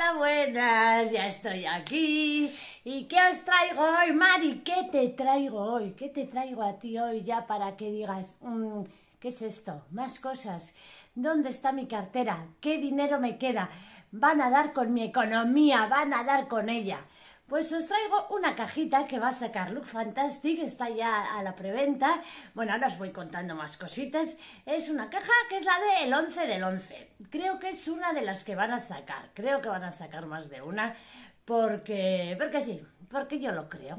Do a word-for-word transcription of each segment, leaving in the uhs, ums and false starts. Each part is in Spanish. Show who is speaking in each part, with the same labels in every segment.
Speaker 1: Hola, buenas, ya estoy aquí. ¿Y qué os traigo hoy, Mari? ¿Qué te traigo hoy? ¿Qué te traigo a ti hoy ya para que digas, mmm, ¿qué es esto? Más cosas. ¿Dónde está mi cartera? ¿Qué dinero me queda? Van a dar con mi economía, van a dar con ella. Pues os traigo una cajita que va a sacar Look Fantastic, está ya a la preventa. Bueno, ahora os voy contando más cositas. Es una caja que es la del once del once. Creo que es una de las que van a sacar. Creo que van a sacar más de una. Porque, porque sí, porque yo lo creo.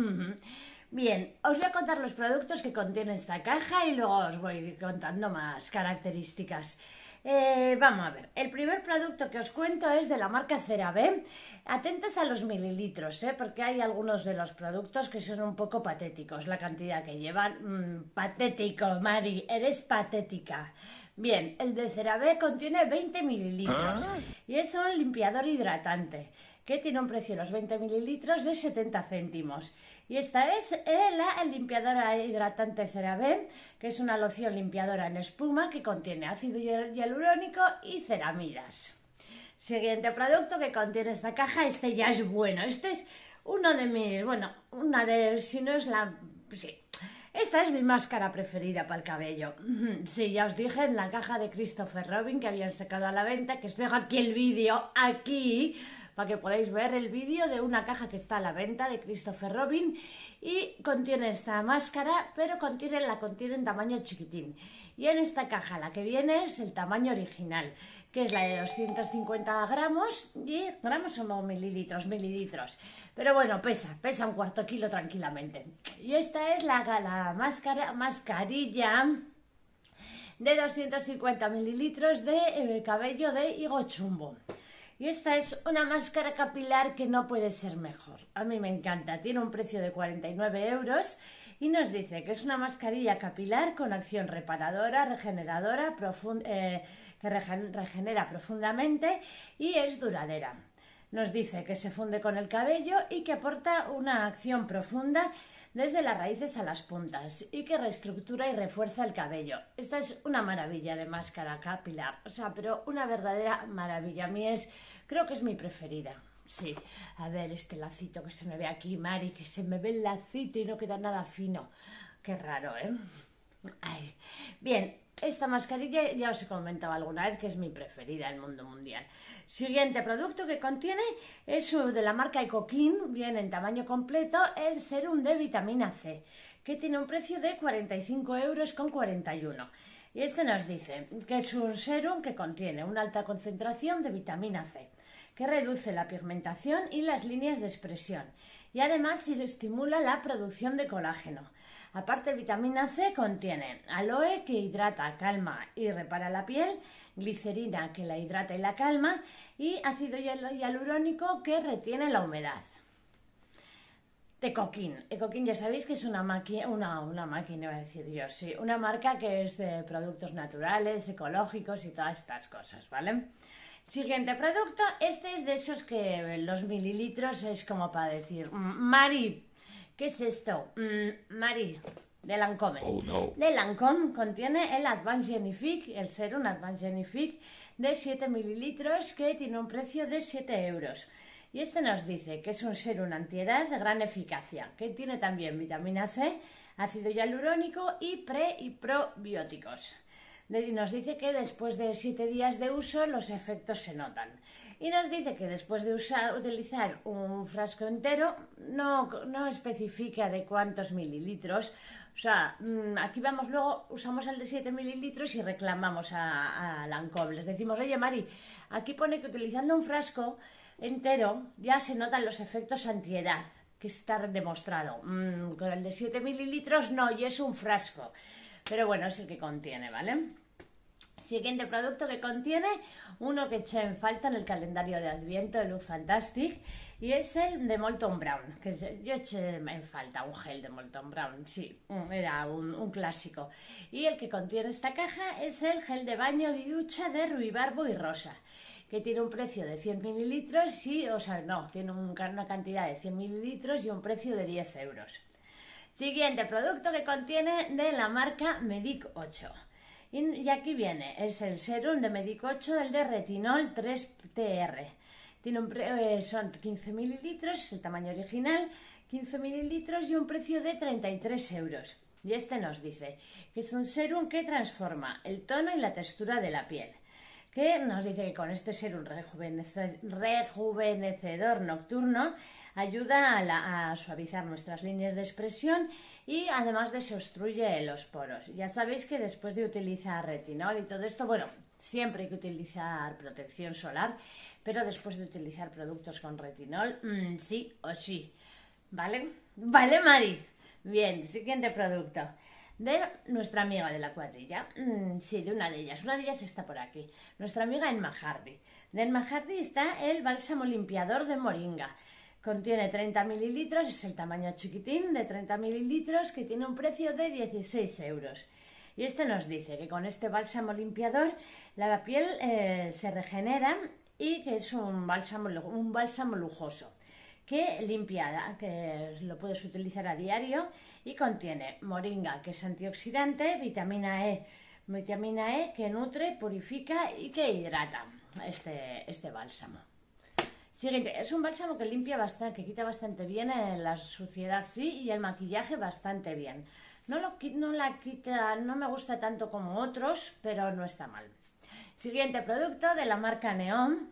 Speaker 1: Bien, os voy a contar los productos que contiene esta caja y luego os voy contando más características. Eh, vamos a ver, el primer producto que os cuento es de la marca CeraVe. Atentas a los mililitros, ¿eh? Porque hay algunos de los productos que son un poco patéticos, la cantidad que llevan. Mmm, patético, Mari, eres patética. Bien, el de CeraVe contiene veinte mililitros y es un limpiador hidratante que tiene un precio, los veinte mililitros, de setenta céntimos. Y esta es la limpiadora hidratante CeraVe, que es una loción limpiadora en espuma que contiene ácido hialurónico y ceramidas. Siguiente producto que contiene esta caja, este ya es bueno. Este es uno de mis, bueno, una de, si no es la, sí. Esta es mi máscara preferida para el cabello. Sí, ya os dije en la caja de Christopher Robin que habían sacado a la venta, que os dejo aquí el vídeo, aquí, para que podáis ver el vídeo de una caja que está a la venta de Christopher Robin y contiene esta máscara, pero contiene, la contiene en tamaño chiquitín. Y en esta caja la que viene es el tamaño original, que es la de doscientos cincuenta gramos, y gramos son mililitros, mililitros. Pero bueno, pesa, pesa un cuarto kilo tranquilamente. Y esta es la, la máscara, mascarilla de doscientos cincuenta mililitros de eh, cabello de higo chumbo. Y esta es una máscara capilar que no puede ser mejor. A mí me encanta. Tiene un precio de cuarenta y nueve euros y nos dice que es una mascarilla capilar con acción reparadora, regeneradora, eh, que regen regenera profundamente y es duradera. Nos dice que se funde con el cabello y que aporta una acción profunda desde las raíces a las puntas y que reestructura y refuerza el cabello. Esta es una maravilla de máscara capilar, o sea, pero una verdadera maravilla. A mí es, creo que es mi preferida. Sí, a ver este lacito que se me ve aquí, Mari, que se me ve el lacito y no queda nada fino. Qué raro, ¿eh? Ay. Bien, esta mascarilla ya os he comentado alguna vez que es mi preferida en el mundo mundial. Siguiente producto que contiene es de la marca Ecokin, viene en tamaño completo, el serum de vitamina C, que tiene un precio de cuarenta y cinco euros con cuarenta y uno. Y este nos dice que es un serum que contiene una alta concentración de vitamina C, que reduce la pigmentación y las líneas de expresión, y además estimula la producción de colágeno. Aparte, vitamina C contiene aloe, que hidrata, calma y repara la piel, glicerina, que la hidrata y la calma, y ácido hialurónico, que retiene la humedad. Ecokin. Ecokin ya sabéis que es una máquina, una, una máquina, iba a decir yo, sí, una marca que es de productos naturales, ecológicos y todas estas cosas, ¿vale? Siguiente producto, este es de esos que los mililitros es como para decir, Mari, ¿qué es esto? Mm, Mari, de Lancome.
Speaker 2: Oh, no.
Speaker 1: De Lancome contiene el Advanced Genifique, el serum Advanced Genifique de siete mililitros que tiene un precio de siete euros. Y este nos dice que es un serum antiedad de gran eficacia, que tiene también vitamina C, ácido hialurónico y pre y probióticos. Y nos dice que después de siete días de uso los efectos se notan. Y nos dice que después de usar, utilizar un frasco entero, no, no especifica de cuántos mililitros. O sea, aquí vamos luego, usamos el de siete mililitros y reclamamos a, a Lancome. Les decimos, oye Mari, aquí pone que utilizando un frasco entero ya se notan los efectos antiedad, que está demostrado. Mm, con el de siete mililitros no, y es un frasco. Pero bueno, es el que contiene, ¿vale? Siguiente producto que contiene, uno que eché en falta en el calendario de Adviento de Look Fantastic, y es el de Molton Brown, que yo eché en falta un gel de Molton Brown, sí, era un, un clásico. Y el que contiene esta caja es el gel de baño de ducha de ruibarbo y rosa, que tiene un precio de cien mililitros y, o sea, no, tiene un, una cantidad de cien mililitros y un precio de diez euros. Siguiente producto que contiene de la marca Medic ocho. Y aquí viene, es el serum de Medic ocho, el de retinol tres T R. Tiene un pre eh, son quince mililitros, es el tamaño original, quince mililitros y un precio de treinta y tres euros. Y este nos dice que es un serum que transforma el tono y la textura de la piel. Que nos dice que con este serum rejuvenece rejuvenecedor nocturno ayuda a, la, a suavizar nuestras líneas de expresión y además desobstruye los poros. Ya sabéis que después de utilizar retinol y todo esto, bueno, siempre hay que utilizar protección solar, pero después de utilizar productos con retinol, mmm, sí o sí. ¿Vale? ¿Vale, Mari? Bien, siguiente producto. De nuestra amiga de la cuadrilla. Mm, sí, de una de ellas. Una de ellas está por aquí. Nuestra amiga Emma Hardy. De Emma Hardy está el bálsamo limpiador de moringa. Contiene treinta mililitros, es el tamaño chiquitín de treinta mililitros que tiene un precio de dieciséis euros. Y este nos dice que con este bálsamo limpiador la piel eh, se regenera y que es un bálsamo, un bálsamo lujoso que limpia, que lo puedes utilizar a diario y contiene moringa, que es antioxidante, vitamina E, vitamina E que nutre, purifica y que hidrata este, este bálsamo. Siguiente, es un bálsamo que limpia bastante, que quita bastante bien la suciedad, sí, y el maquillaje bastante bien. No, lo, no la quita, no me gusta tanto como otros, pero no está mal. Siguiente producto de la marca Neom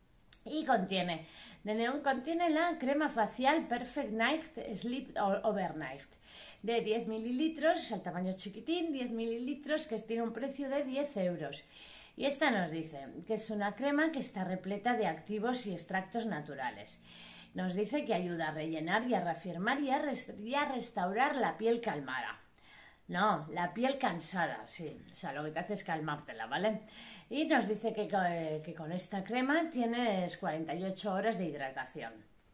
Speaker 1: y contiene, de Neom contiene la crema facial Perfect Night Sleep Overnight de diez mililitros, el tamaño chiquitín, diez mililitros, que tiene un precio de diez euros. Y esta nos dice que es una crema que está repleta de activos y extractos naturales. Nos dice que ayuda a rellenar y a reafirmar y a, rest y a restaurar la piel calmada. No, la piel cansada, sí. O sea, lo que te hace es calmártela, ¿vale? Y nos dice que, que, que con esta crema tienes cuarenta y ocho horas de hidratación.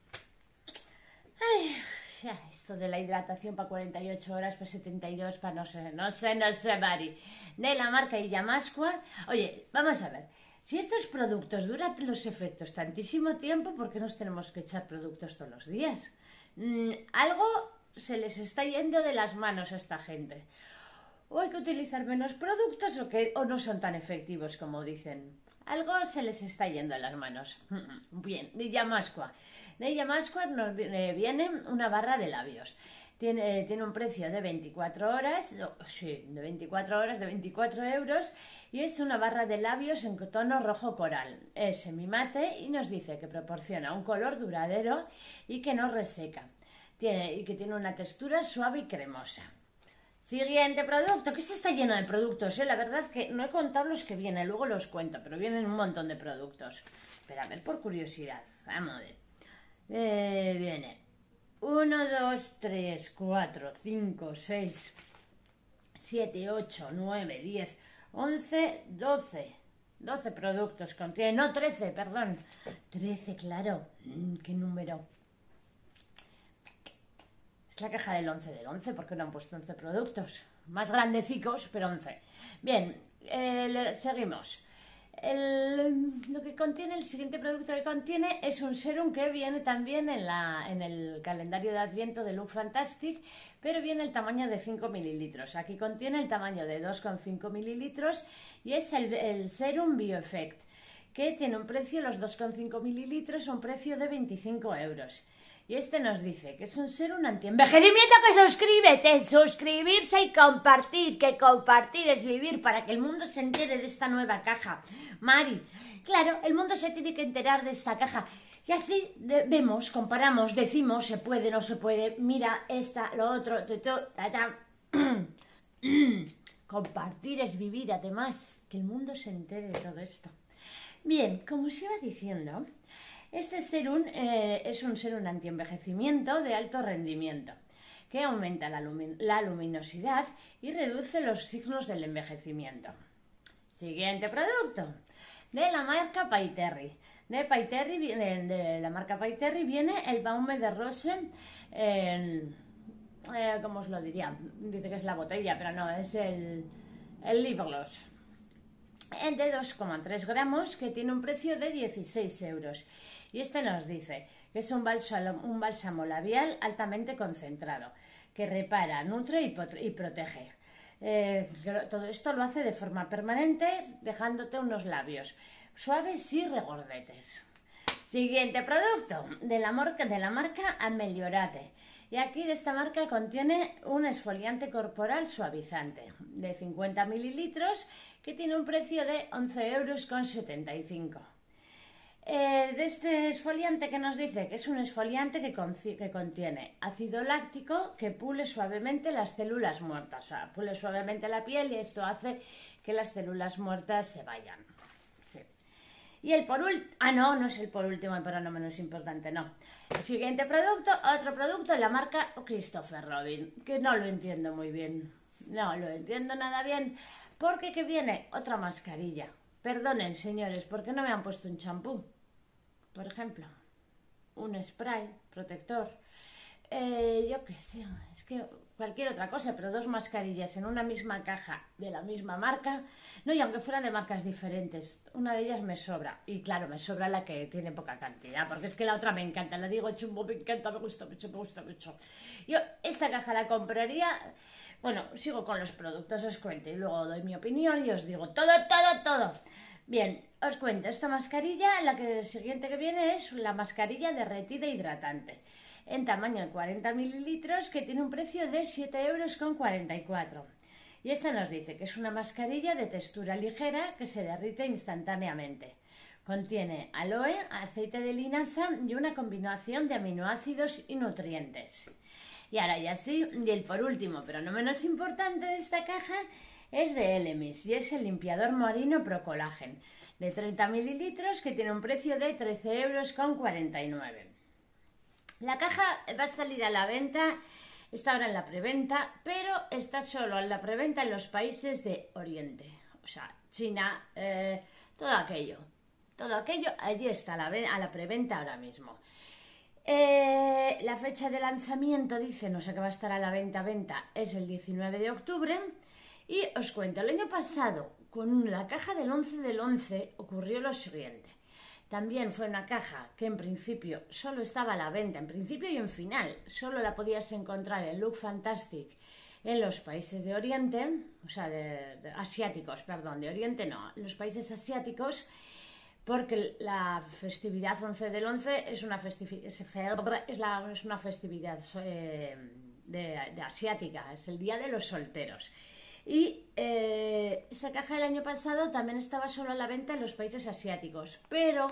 Speaker 1: Ay, ya, esto de la hidratación para cuarenta y ocho horas, para setenta y dos, para no sé, no sé, no sé, Mari. De la marca Illamasqua. Oye, vamos a ver. Si estos productos duran los efectos tantísimo tiempo, ¿por qué nos tenemos que echar productos todos los días? Mm, algo se les está yendo de las manos a esta gente. O hay que utilizar menos productos o, que, o no son tan efectivos como dicen. Algo se les está yendo de las manos. Bien, de Illamasqua. De Illamasqua nos viene una barra de labios. Tiene, tiene un precio de veinticuatro horas, oh, sí, de veinticuatro horas, de veinticuatro euros, y es una barra de labios en tono rojo coral. Es semimate y nos dice que proporciona un color duradero y que no reseca. Tiene, y que tiene una textura suave y cremosa. Siguiente producto, que se está lleno de productos, ¿eh? La verdad que no he contado los que vienen, luego los cuento, pero vienen un montón de productos. Espera, a ver, por curiosidad, vamos a ver. Eh, viene uno, dos, tres, cuatro, cinco, seis, siete, ocho, nueve, diez, once, doce. doce productos contiene, no trece, perdón. trece, claro. Mm, ¿qué número? Es la caja del once del once, porque no han puesto once productos. Más grandecicos, pero once. Bien, eh, seguimos. El, lo que contiene, el siguiente producto que contiene es un serum que viene también en, la, en el calendario de Adviento de Look Fantastic, pero viene el tamaño de cinco mililitros. Aquí contiene el tamaño de dos coma cinco mililitros y es el, el serum Bioeffect, que tiene un precio, los dos coma cinco mililitros, un precio de veinticinco euros. Y este nos dice que es un serum anti-envejecimiento, que suscríbete, suscribirse y compartir, que compartir es vivir, para que el mundo se entere de esta nueva caja. Mari, claro, el mundo se tiene que enterar de esta caja. Y así de, vemos, comparamos, decimos, se puede, no se puede, mira, esta, lo otro, tu, tu, ta, ta. Compartir es vivir, además, que el mundo se entere de todo esto. Bien, como os iba diciendo, este serum eh, es un serum antienvejecimiento de alto rendimiento que aumenta la, lumin la luminosidad y reduce los signos del envejecimiento. Siguiente producto, de la marca Pyterri. De, Pyterri, de, de la marca Pyterri viene el Baume de Rose, eh, eh, ¿cómo os lo diría? Dice que es la botella, pero no, es el, el lip gloss. De dos coma tres gramos, que tiene un precio de dieciséis euros. Y este nos dice que es un bálsamo, un bálsamo labial altamente concentrado, que repara, nutre y, y protege. Eh, todo esto lo hace de forma permanente, dejándote unos labios suaves y regordetes. Siguiente producto, de la marca, de la marca Ameliorate. Y aquí de esta marca contiene un exfoliante corporal suavizante de cincuenta mililitros que tiene un precio de once euros con setenta y cinco. Eh, de este exfoliante que nos dice que es un exfoliante que, que contiene ácido láctico que pule suavemente las células muertas, o sea, pule suavemente la piel y esto hace que las células muertas se vayan. Sí. Y el por último, ah no, no es el por último, pero no menos importante, no. El siguiente producto, otro producto de la marca Christopher Robin, que no lo entiendo muy bien, no lo entiendo nada bien, porque que viene otra mascarilla. Perdonen, señores, ¿por qué no me han puesto un champú? Por ejemplo, un spray protector, eh, yo qué sé, es que cualquier otra cosa, pero dos mascarillas en una misma caja de la misma marca, no, y aunque fueran de marcas diferentes, una de ellas me sobra, y claro, me sobra la que tiene poca cantidad, porque es que la otra me encanta, la digo chumbo, me encanta, me gusta mucho, me gusta mucho. Yo esta caja la compraría. Bueno, sigo con los productos, os cuento y luego doy mi opinión y os digo todo, todo, todo. Bien, os cuento, esta mascarilla, la que siguiente que viene es la mascarilla derretida hidratante, en tamaño de cuarenta mililitros, que tiene un precio de siete euros con cuarenta y cuatro. Y esta nos dice que es una mascarilla de textura ligera que se derrite instantáneamente. Contiene aloe, aceite de linaza y una combinación de aminoácidos y nutrientes. Y ahora ya sí, y el por último, pero no menos importante de esta caja, es de Elemis y es el limpiador marino Pro Collagen de treinta mililitros que tiene un precio de trece euros con cuarenta y nueve. La caja va a salir a la venta, está ahora en la preventa, pero está solo en la preventa en los países de Oriente, o sea, China, eh, todo aquello, todo aquello, allí está a la, a la preventa ahora mismo. Eh, la fecha de lanzamiento, dice, no sé qué va a estar a la venta, venta, es el diecinueve de octubre. Y os cuento, el año pasado, con la caja del once del once, ocurrió lo siguiente. También fue una caja que en principio solo estaba a la venta, en principio y en final, solo la podías encontrar en Look Fantastic en los países de Oriente, o sea, de, de asiáticos, perdón, de Oriente no, en los países asiáticos, porque la festividad once del once es una, festivi es, es la, es una festividad eh, de, de asiática, es el Día de los Solteros. Y eh, esa caja del año pasado también estaba solo a la venta en los países asiáticos, pero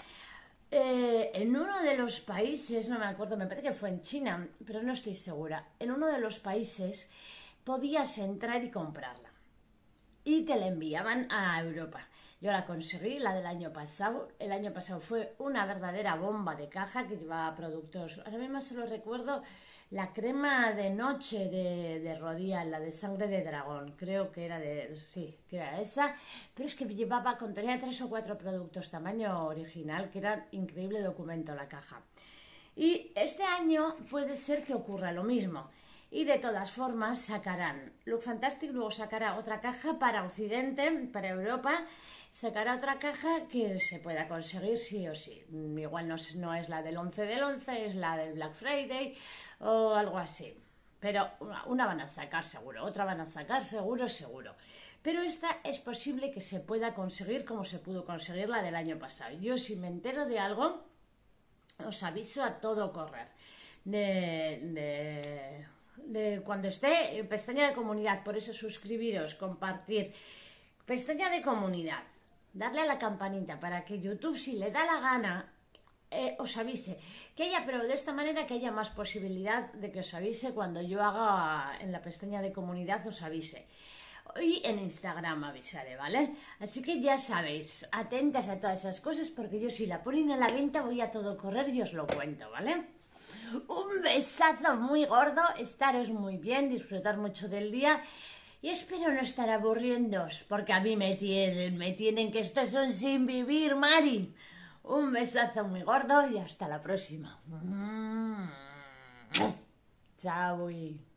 Speaker 1: eh, en uno de los países, no me acuerdo, me parece que fue en China, pero no estoy segura, en uno de los países podías entrar y comprarla y te la enviaban a Europa. Yo la conseguí, la del año pasado. El año pasado fue una verdadera bomba de caja que llevaba productos. Ahora mismo solo recuerdo la crema de noche de, de Rodial, la de sangre de dragón. Creo que era de... sí, que era esa. Pero es que llevaba, contenía tres o cuatro productos tamaño original, que era increíble documento la caja. Y este año puede ser que ocurra lo mismo. Y de todas formas sacarán, Look Fantastic luego sacará otra caja para Occidente, para Europa, sacará otra caja que se pueda conseguir sí o sí. Igual no es, no es la del once del once, es la del Black Friday o algo así. Pero una, una van a sacar seguro, otra van a sacar seguro, seguro. Pero esta es posible que se pueda conseguir como se pudo conseguir la del año pasado. Yo si me entero de algo, os aviso a todo correr. De... de De cuando esté en pestaña de comunidad, por eso suscribiros, compartir, pestaña de comunidad, darle a la campanita para que YouTube, si le da la gana, eh, os avise, que haya, pero de esta manera que haya más posibilidad de que os avise cuando yo haga en la pestaña de comunidad, os avise. Y en Instagram avisaré, ¿vale? Así que ya sabéis, atentas a todas esas cosas, porque yo si la ponen a la venta voy a todo correr y os lo cuento, ¿vale? Un besazo muy gordo, estaros muy bien, disfrutar mucho del día y espero no estar aburriéndoos, porque a mí me tienen, me tienen que estos son sin vivir, Mari. Un besazo muy gordo y hasta la próxima. Chao.